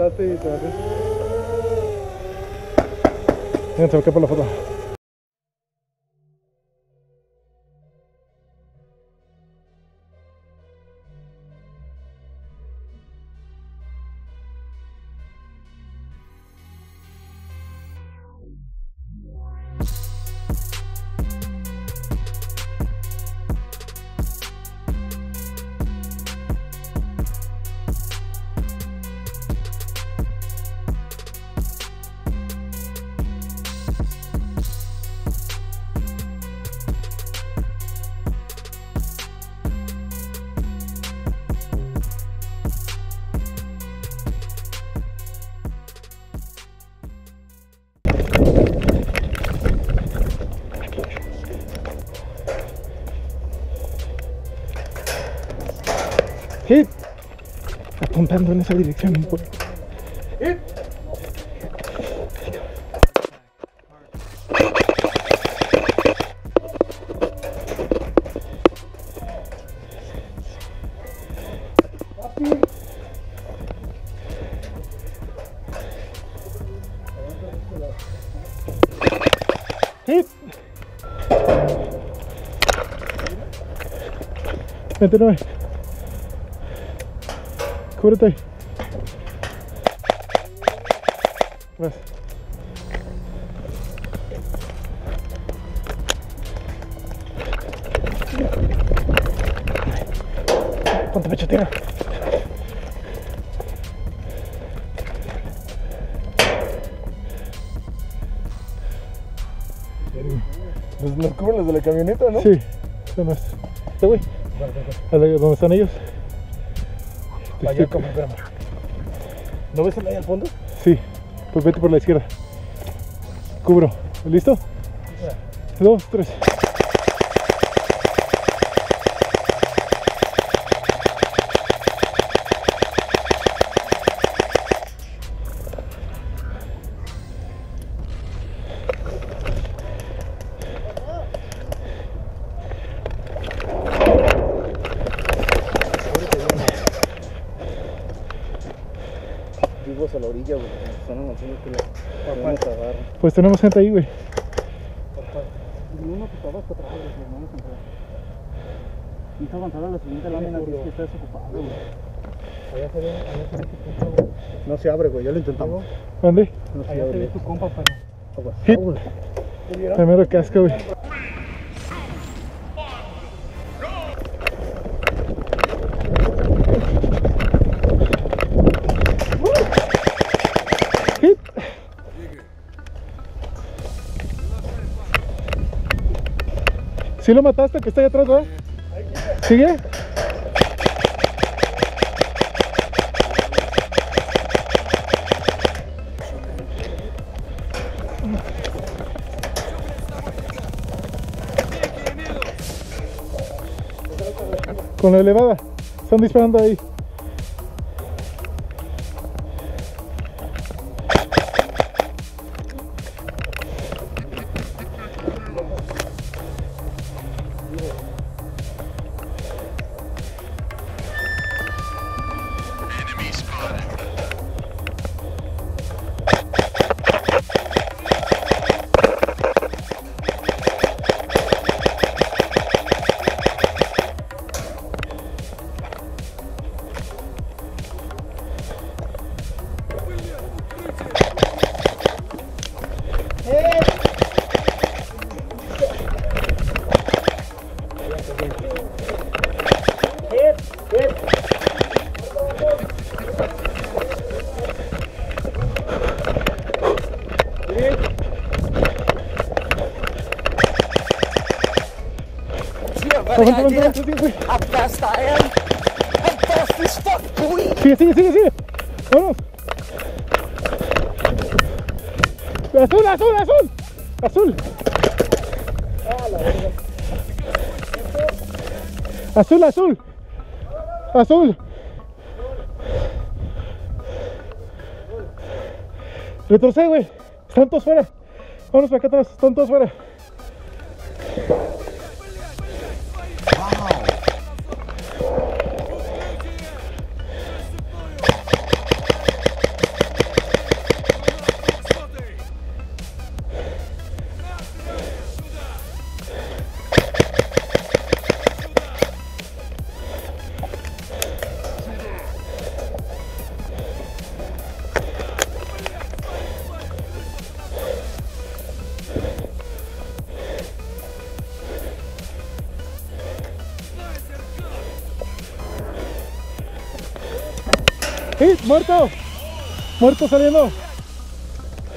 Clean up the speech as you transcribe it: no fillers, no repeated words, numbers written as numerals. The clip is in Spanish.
levantaste y te vas. Venga, se me queda por la foto. Hit. Apuntando en esa dirección. Hit. Hit. 29. Cúbrete ahí. Vas. Ponte pecho, tira. Nos cubren los de la camioneta, ¿no? Sí, son los. Este güey. ¿Dónde están ellos? Allá como, espérame. ¿No ves el ahí al fondo? Sí, pues vete por la izquierda. Cubro. ¿Listo? 2, 3. A la orilla, güey. Están avanzando que la agarra. Pues tenemos gente ahí, güey. Y uno que está abajo atrás, los hermanos entrar. Y está avanzada la siguiente lámina, que es que está desocupado, güey. Allá se ve tu compa, güey. No se abre, güey, ya lo intentamos. ¿Dónde? No se abre. Se ve tu compa, pero... Hit. Primero casca, güey. Hit. ¿Sí lo mataste, que está ahí atrás, ¿verdad? ¿Sigue? Con la elevada. Están disparando ahí. How fast I am? I'm fast as fuck, boy! Sigue. Vámonos. Azul. Azul. Retrocede, güey. Están todos fuera. Vámonos para acá atrás. Están todos fuera. Hit, muerto. Muerto saliendo.